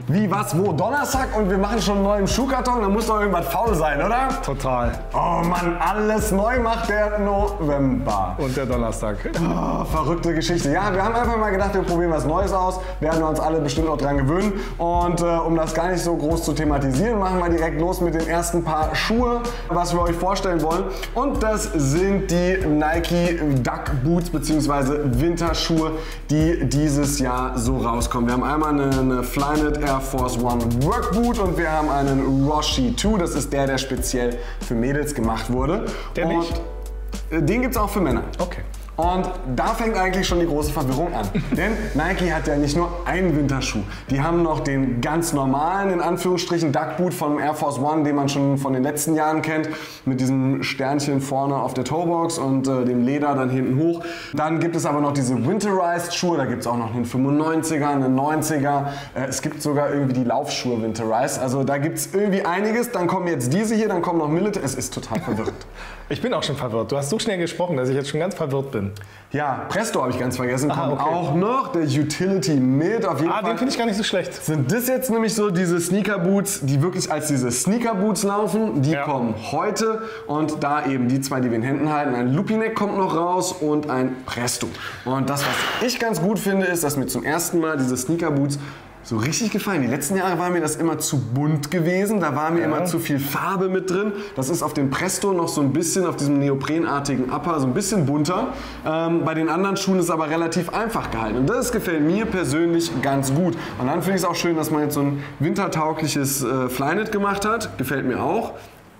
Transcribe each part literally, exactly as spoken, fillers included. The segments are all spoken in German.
Wie, was, wo? Donnerstag und wir machen schon einen neuen Schuhkarton? Da muss doch irgendwas faul sein, oder? Total. Oh Mann, alles neu macht der November. Und der Donnerstag. Oh, verrückte Geschichte. Ja, wir haben einfach mal gedacht, wir probieren was Neues aus. Werden wir uns alle bestimmt auch dran gewöhnen. Und äh, um das gar nicht so groß zu thematisieren, machen wir direkt los mit den ersten paar Schuhe, was wir euch vorstellen wollen. Und das sind die Nike Duck Boots bzw. Winterschuhe, die dieses Jahr so rauskommen. Wir haben einmal eine, eine Flyknit Air Force One Work Boot und wir haben einen Roshe zwei. Das ist der, der speziell für Mädels gemacht wurde. Der und nicht? Den gibt es auch für Männer. Okay. Und da fängt eigentlich schon die große Verwirrung an. Denn Nike hat ja nicht nur einen Winterschuh. Die haben noch den ganz normalen, in Anführungsstrichen, Duck Boot von Air Force One, den man schon von den letzten Jahren kennt. Mit diesem Sternchen vorne auf der Toebox und äh, dem Leder dann hinten hoch. Dann gibt es aber noch diese Winterized Schuhe. Da gibt es auch noch einen fünfundneunziger, einen neunziger. Äh, es gibt sogar irgendwie die Laufschuhe Winterized. Also da gibt es irgendwie einiges. Dann kommen jetzt diese hier, dann kommen noch Military. Es ist total verwirrend. Ich bin auch schon verwirrt. Du hast so schnell gesprochen, dass ich jetzt schon ganz verwirrt bin. Ja, Presto habe ich ganz vergessen. Aha, Kommt okay. auch noch. Der Utility Mid auf jeden Ah, Fall. den finde ich gar nicht so schlecht. Sind das jetzt nämlich so diese Sneaker Boots, die wirklich als diese Sneaker Boots laufen? Die Ja. kommen heute und da eben die zwei, die wir in Händen halten. Ein Loopy-Neck kommt noch raus und ein Presto. Und das, was ich ganz gut finde, ist, dass mir zum ersten Mal diese Sneaker Boots so richtig gefallen. Die letzten Jahre war mir das immer zu bunt gewesen, da war mir Ja. immer zu viel Farbe mit drin. Das ist auf dem Presto noch so ein bisschen, auf diesem neoprenartigen Upper, so ein bisschen bunter. Ähm, bei den anderen Schuhen ist es aber relativ einfach gehalten. Und das gefällt mir persönlich ganz gut. Und dann finde ich es auch schön, dass man jetzt so ein wintertaugliches äh, Flyknit gemacht hat. Gefällt mir auch.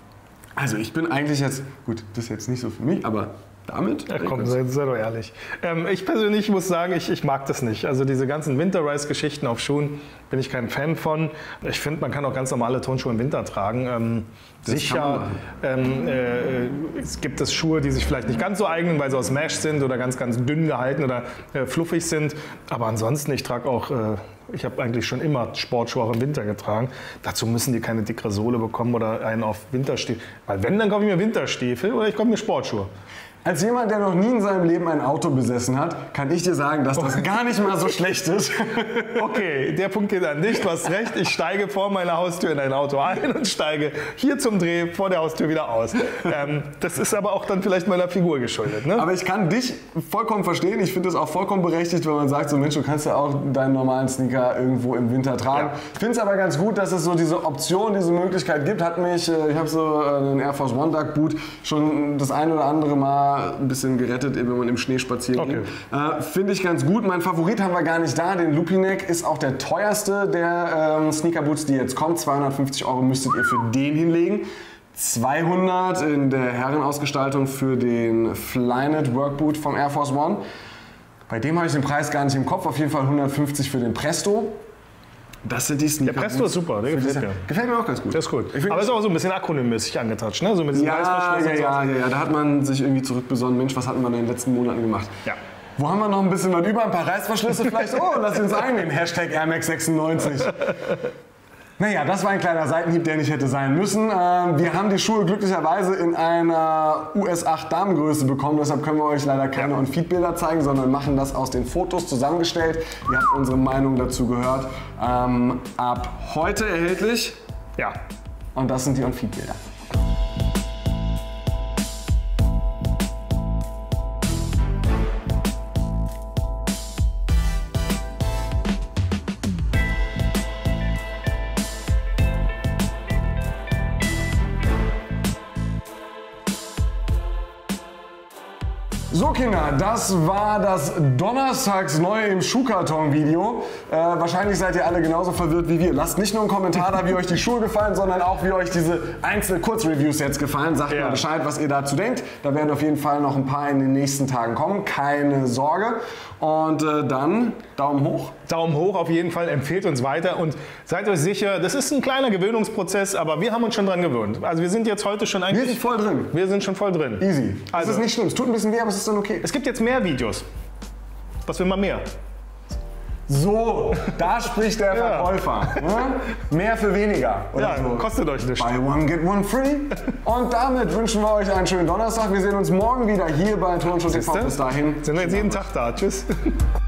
Also ich bin eigentlich jetzt, gut, das ist jetzt nicht so für mich, aber damit? Ja, komm, sei, sei doch ehrlich. Ähm, ich persönlich muss sagen, ich, ich mag das nicht. Also diese ganzen Winterize-Geschichten auf Schuhen bin ich kein Fan von. Ich finde, man kann auch ganz normale Turnschuhe im Winter tragen. Ähm, sicher ähm, äh, es gibt es Schuhe, die sich vielleicht nicht ganz so eignen, weil sie aus Mesh sind oder ganz, ganz dünn gehalten oder äh, fluffig sind. Aber ansonsten, ich trage auch... Äh, Ich habe eigentlich schon immer Sportschuhe auch im Winter getragen. Dazu müssen die keine dickere Sohle bekommen oder einen auf Winterstiefel. Weil wenn, dann kaufe ich mir Winterstiefel oder ich kaufe mir Sportschuhe. Als jemand, der noch nie in seinem Leben ein Auto besessen hat, kann ich dir sagen, dass das gar nicht mal so schlecht ist. Okay, der Punkt geht an dich. Du hast recht. Ich steige vor meiner Haustür in ein Auto ein und steige hier zum Dreh vor der Haustür wieder aus. Ähm, das ist aber auch dann vielleicht meiner Figur geschuldet. Ne? Aber ich kann dich vollkommen verstehen. Ich finde es auch vollkommen berechtigt, wenn man sagt, so Mensch, du kannst ja auch deinen normalen Sneaker irgendwo im Winter tragen. Ja. Ich finde es aber ganz gut, dass es so diese Option, diese Möglichkeit gibt. Hat mich, ich habe so einen Air Force One Duck Boot schon das ein oder andere Mal ein bisschen gerettet, eben wenn man im Schnee spazieren Okay. geht. Äh, finde ich ganz gut. Mein Favorit haben wir gar nicht da. Den Loopy-Neck ist auch der teuerste der ähm, Sneaker Boots, die jetzt kommen. zweihundertfünfzig Euro müsstet ihr für den hinlegen. zweihundert in der Herrenausgestaltung für den Flyknit Workboot vom Air Force One. Bei dem habe ich den Preis gar nicht im Kopf. Auf jeden Fall hundertfünfzig für den Presto. Das sind die Sneaker. Der Presto ist super, der gefällt mir. Gefällt mir auch ganz gut. Das ist gut. Ich find- Aber ist auch so ein bisschen akronymmäßig angetatscht, ne? So mit diesem Ja, Reißverschluss ja, und so. ja, ja, ja, da hat man sich irgendwie zurückbesonnen. Mensch, was hatten wir denn in den letzten Monaten gemacht? Ja. Wo haben wir noch ein bisschen was über? Ein paar Reißverschlüsse vielleicht? Oh, lass uns einnehmen. Hashtag Air Max sechsundneunzig. Naja, das war ein kleiner Seitenhieb, der nicht hätte sein müssen. Ähm, wir haben die Schuhe glücklicherweise in einer U S acht Damengröße bekommen, deshalb können wir euch leider keine Ja. On-Feed-Bilder zeigen, sondern machen das aus den Fotos zusammengestellt. Ihr habt unsere Meinung dazu gehört. Ähm, ab heute erhältlich Ja. und das sind die On-Feed-Bilder. So Kinder, das war das Donnerstags Neue im Schuhkarton-Video. Äh, wahrscheinlich seid ihr alle genauso verwirrt wie wir. Lasst nicht nur einen Kommentar da, wie euch die Schuhe gefallen, sondern auch, wie euch diese einzelnen Kurzreviews jetzt gefallen. Sagt Ja. mal Bescheid, was ihr dazu denkt. Da werden auf jeden Fall noch ein paar in den nächsten Tagen kommen. Keine Sorge. Und äh, dann Daumen hoch. Daumen hoch auf jeden Fall, empfehlt uns weiter und seid euch sicher, das ist ein kleiner Gewöhnungsprozess, aber wir haben uns schon dran gewöhnt. Also wir sind jetzt heute schon Wir eigentlich... sind voll drin. Wir sind schon voll drin. Easy. Also- das ist nicht schlimm. Es tut ein bisschen weh, aber es ist dann okay. Es gibt jetzt mehr Videos. Was will man mehr? So, da spricht der Ja. Verkäufer. Ne? Mehr für weniger. Oder Ja, so. kostet euch nichts. Buy one, get one free. Und damit wünschen wir euch einen schönen Donnerstag. Wir sehen uns morgen wieder hier bei Turnschuh T V. Bis dahin. Sind wir jetzt jeden Tag da. Tschüss.